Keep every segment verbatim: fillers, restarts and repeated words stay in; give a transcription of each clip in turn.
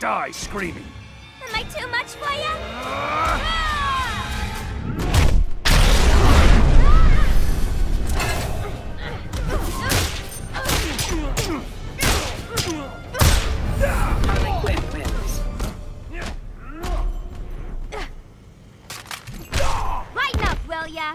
die screaming. Am I too much for you? Uh... Harley Quinn wins. Lighten up, will ya?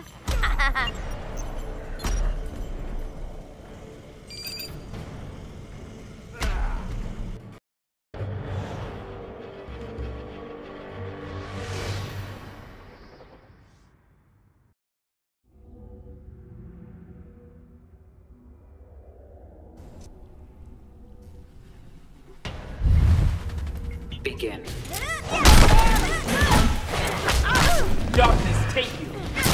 Begin. Darkness, take you.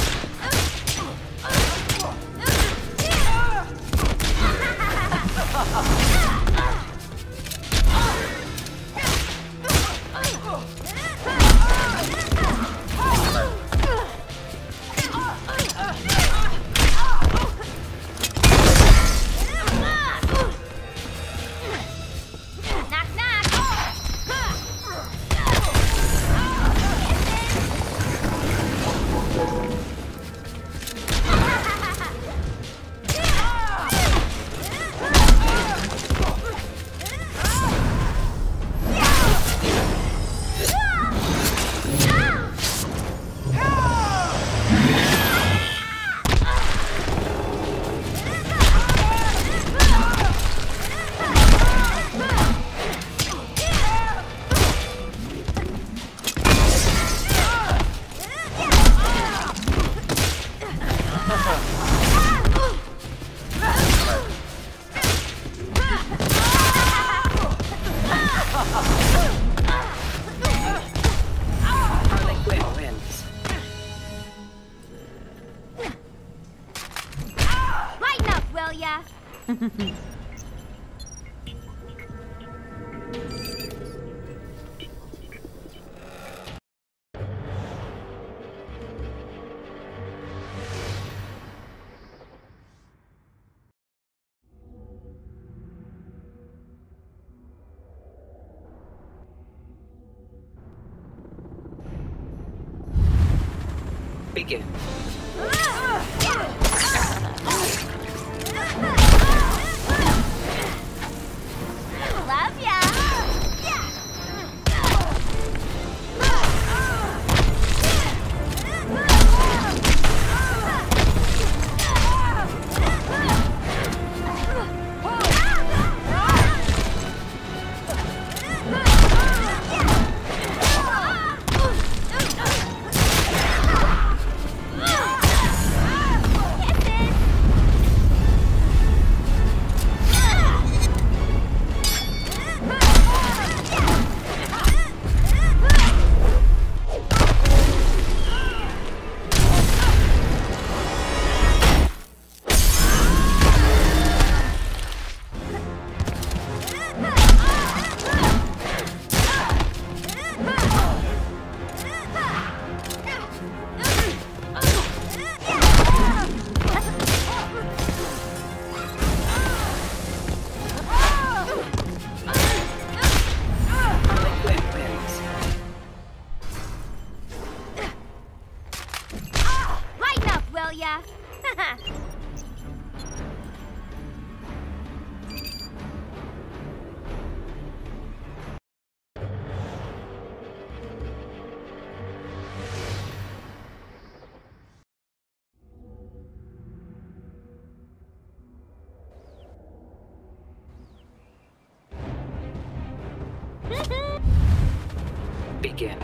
Harley Quinn wins. Lighten up, will ya? Begin. Love ya. ya. Begin.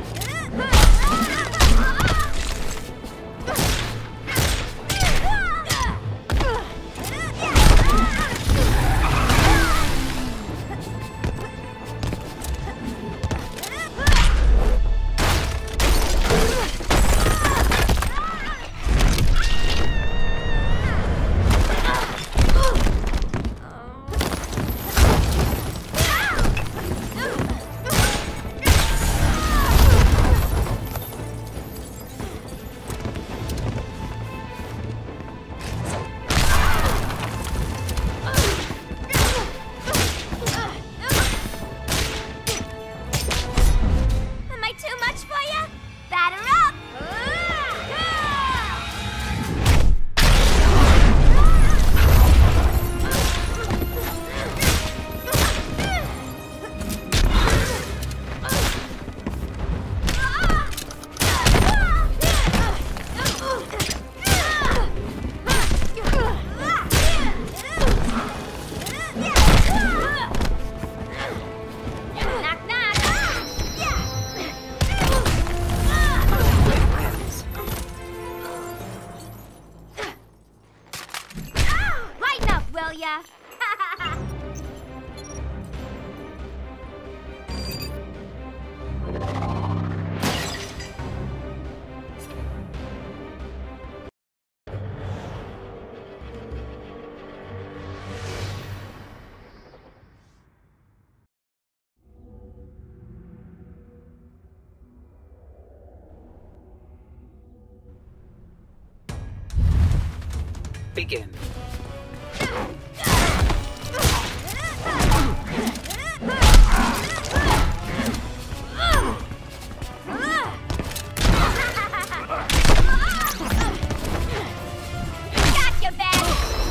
ya? Begin. Gotcha, Ben!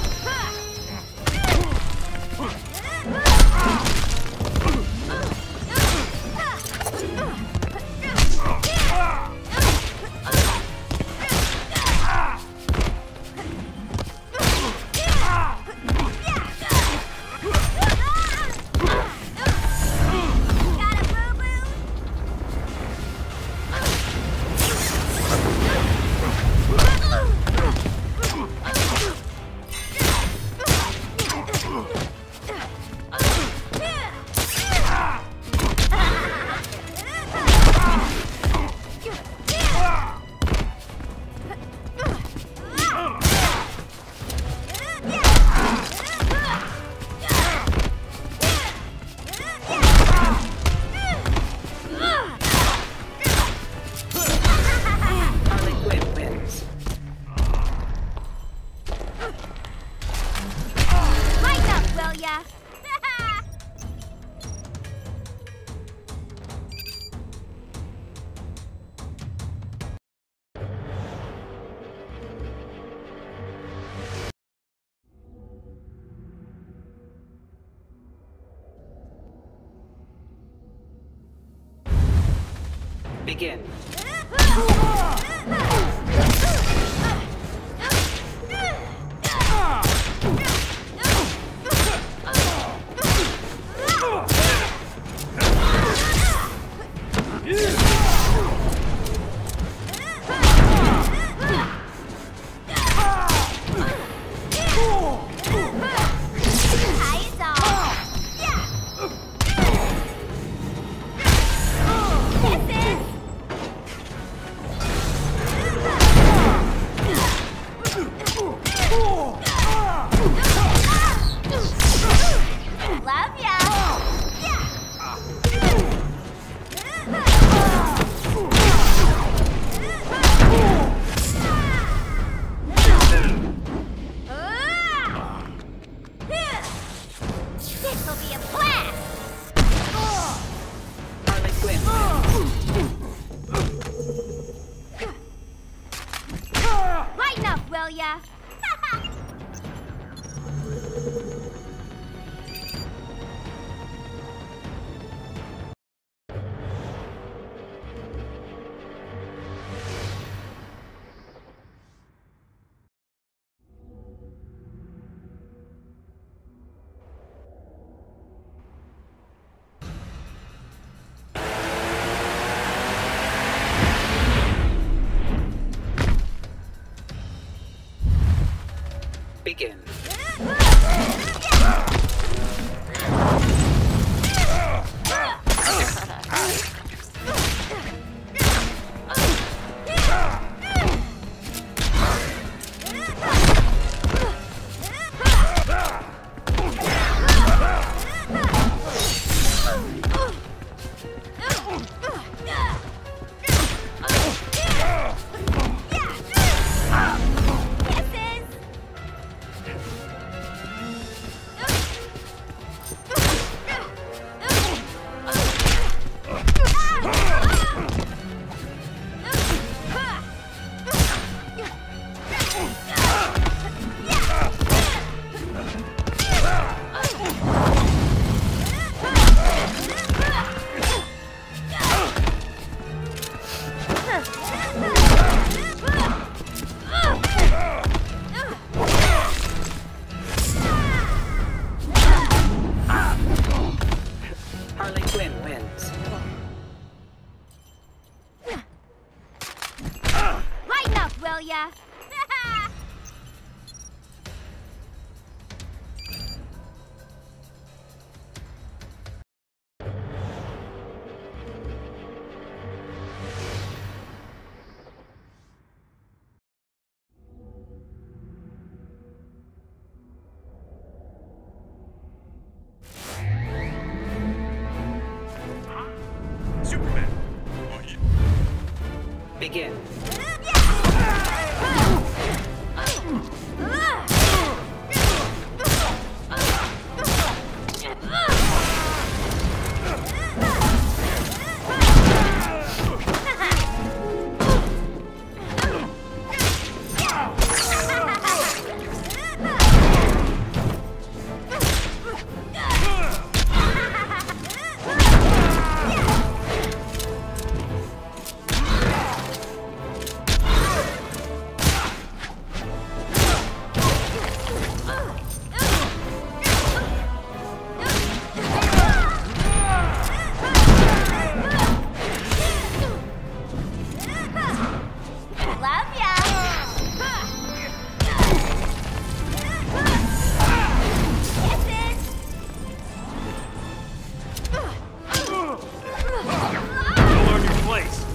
Harley Quinn wins. Lighten up, will ya? Begin. Eyes on. Misses. Love ya. This'll be a blast. Harley Quinn wins. Lighten up, will ya? Begin. Misses. Begin. Love ya. Kisses. You'll learn your place.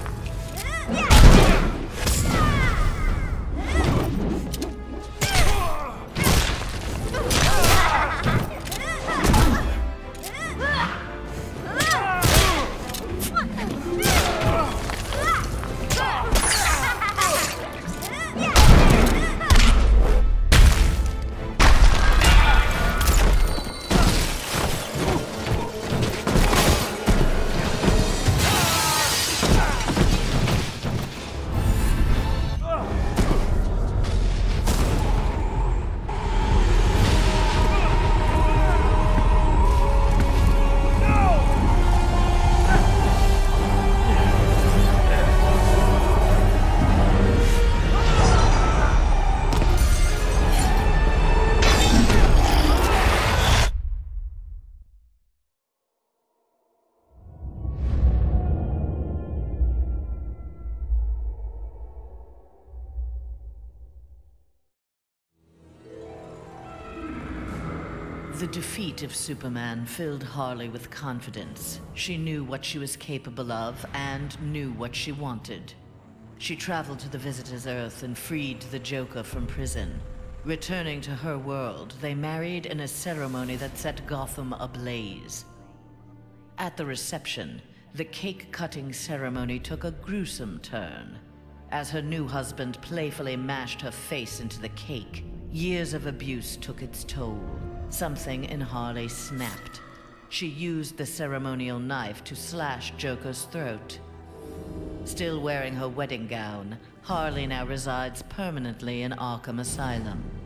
The defeat of Superman filled Harley with confidence. She knew what she was capable of and knew what she wanted. She traveled to the Visitor's Earth and freed the Joker from prison. Returning to her world, they married in a ceremony that set Gotham ablaze. At the reception, the cake-cutting ceremony took a gruesome turn. As her new husband playfully mashed her face into the cake, years of abuse took its toll. Something in Harley snapped. She used the ceremonial knife to slash Joker's throat. Still wearing her wedding gown, Harley now resides permanently in Arkham Asylum.